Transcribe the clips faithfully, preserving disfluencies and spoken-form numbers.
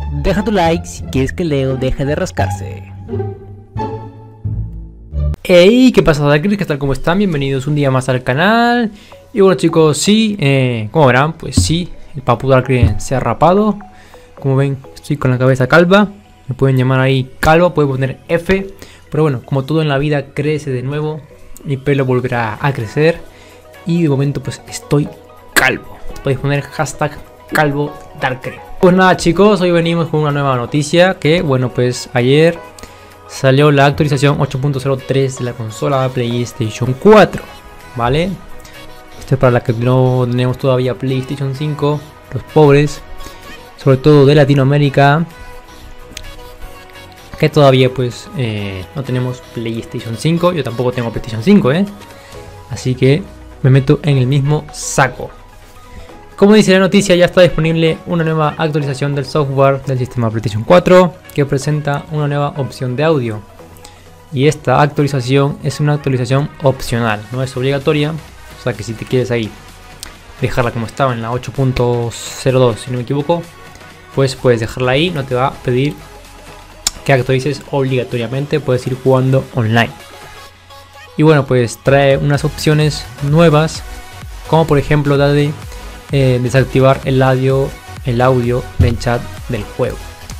Deja tu like si quieres que Leo deje de rascarse. Hey, ¿qué pasa, Darkers? ¿Qué tal? ¿Cómo están? Bienvenidos un día más al canal. Y bueno, chicos, sí, eh, como verán, pues sí, el Papu Darkers se ha rapado. Como ven, estoy con la cabeza calva. Me pueden llamar ahí calvo, pueden poner F. Pero bueno, como todo en la vida crece de nuevo, mi pelo volverá a crecer. Y de momento pues estoy calvo. Podéis poner hashtag calvo Darkers. Pues nada, chicos, hoy venimos con una nueva noticia. Que bueno, pues ayer salió la actualización ocho punto cero tres de la consola PlayStation cuatro, ¿vale? Esto es para la que no tenemos todavía PlayStation cinco, los pobres, sobre todo de Latinoamérica, que todavía pues eh, no tenemos PlayStation cinco. Yo tampoco tengo PlayStation cinco, ¿eh? Así que me meto en el mismo saco. Como dice la noticia, ya está disponible una nueva actualización del software del sistema PlayStation cuatro que presenta una nueva opción de audio. Y esta actualización es una actualización opcional, no es obligatoria. O sea que si te quieres ahí dejarla como estaba en la ocho punto cero dos, si no me equivoco, pues puedes dejarla ahí, no te va a pedir que actualices obligatoriamente, puedes ir jugando online. Y bueno, pues trae unas opciones nuevas, como por ejemplo la de Eh, desactivar el audio, el audio del chat del juego.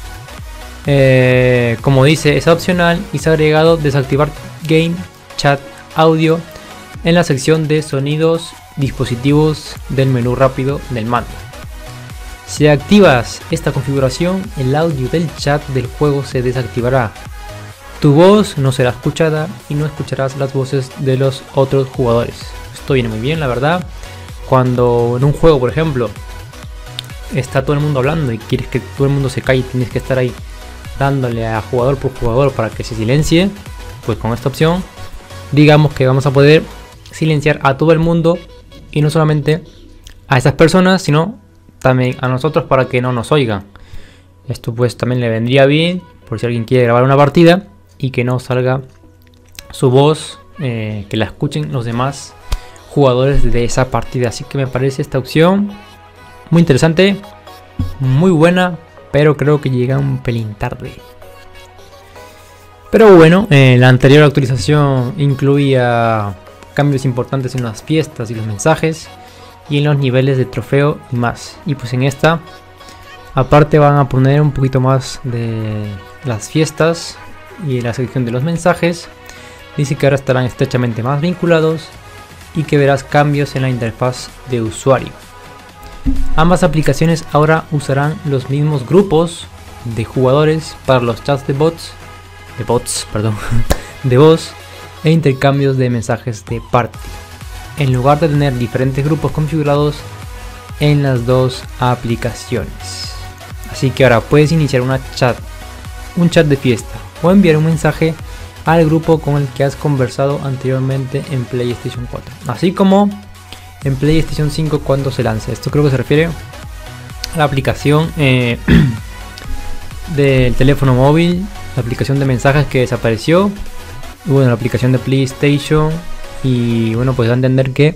Eh, como dice, es opcional y se ha agregado desactivar game chat audio en la sección de sonidos dispositivos del menú rápido del mando. Si activas esta configuración, el audio del chat del juego se desactivará. Tu voz no será escuchada y no escucharás las voces de los otros jugadores. Esto viene muy bien, la verdad. Cuando en un juego, por ejemplo, está todo el mundo hablando y quieres que todo el mundo se calle y tienes que estar ahí dándole a jugador por jugador para que se silencie, pues con esta opción digamos que vamos a poder silenciar a todo el mundo y no solamente a esas personas, sino también a nosotros para que no nos oigan. Esto pues también le vendría bien por si alguien quiere grabar una partida y que no salga su voz, eh, que la escuchen los demás jugadores de esa partida. Así que me parece esta opción muy interesante, muy buena, pero creo que llega un pelín tarde. Pero bueno, eh, la anterior actualización incluía cambios importantes en las fiestas y los mensajes y en los niveles de trofeo y más. Y pues en esta aparte van a poner un poquito más de las fiestas y la sección de los mensajes. Dice que ahora estarán estrechamente más vinculados y que verás cambios en la interfaz de usuario. Ambas aplicaciones ahora usarán los mismos grupos de jugadores para los chats de bots, de bots, perdón, de voz e intercambios de mensajes de party, en lugar de tener diferentes grupos configurados en las dos aplicaciones. Así que ahora puedes iniciar una chat, un chat de fiesta o enviar un mensaje al grupo con el que has conversado anteriormente en PlayStation cuatro, así como en PlayStation cinco cuando se lance. Esto creo que se refiere a la aplicación eh, del teléfono móvil, la aplicación de mensajes que desapareció, y bueno, la aplicación de PlayStation. Y bueno, pues da a entender que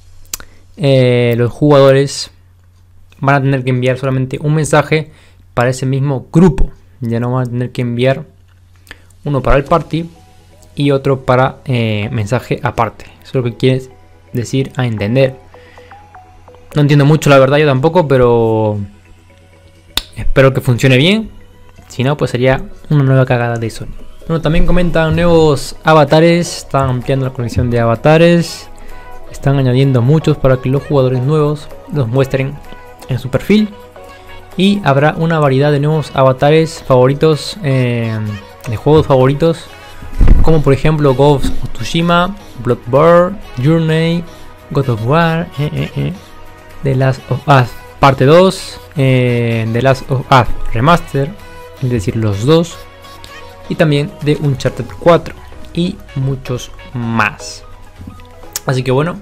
eh, los jugadores van a tener que enviar solamente un mensaje para ese mismo grupo, ya no van a tener que enviar uno para el party y otro para eh, mensaje aparte. Eso es lo que quieres decir a entender. No entiendo mucho, la verdad, yo tampoco, pero espero que funcione bien. Si no, pues sería una nueva cagada de Sony. Bueno, también comentan nuevos avatares. Están ampliando la colección de avatares. Están añadiendo muchos para que los jugadores nuevos los muestren en su perfil. Y habrá una variedad de nuevos avatares favoritos, eh, de juegos favoritos, como por ejemplo Ghost of Tsushima, Bloodborne, Journey, God of War, eh, eh, eh, The Last of Us parte dos, eh, The Last of Us Remaster, es decir, los dos, y también de Uncharted cuatro y muchos más. Así que bueno,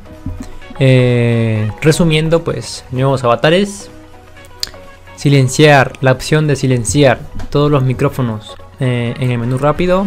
eh, resumiendo, pues nuevos avatares, silenciar, la opción de silenciar todos los micrófonos eh, en el menú rápido,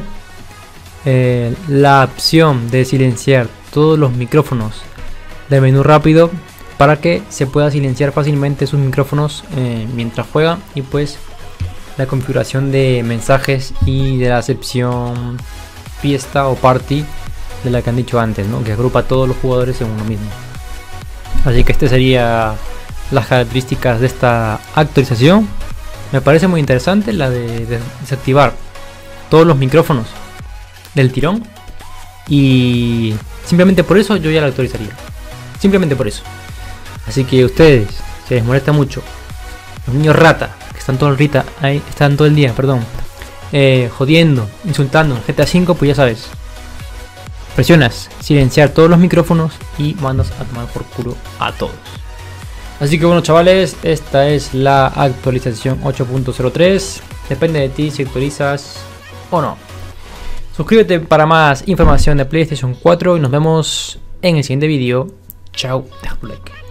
eh, la opción de silenciar todos los micrófonos del menú rápido para que se pueda silenciar fácilmente sus micrófonos eh, mientras juega y pues la configuración de mensajes y de la sección fiesta o party de la que han dicho antes, ¿no? Que agrupa a todos los jugadores en uno mismo. Así que este sería las características de esta actualización. Me parece muy interesante la de, de desactivar todos los micrófonos del tirón, y simplemente por eso yo ya la actualizaría, simplemente por eso. Así que ustedes, si les molesta mucho, los niños rata que están todo el rita ahí, están todo el día, perdón, eh, jodiendo, insultando en G T A cinco, pues ya sabes, presionas silenciar todos los micrófonos y mandas a tomar por culo a todos. Así que bueno, chavales, esta es la actualización ocho punto cero tres. Depende de ti si actualizas o no. Suscríbete para más información de PlayStation cuatro y nos vemos en el siguiente vídeo. Chao, deja tu like.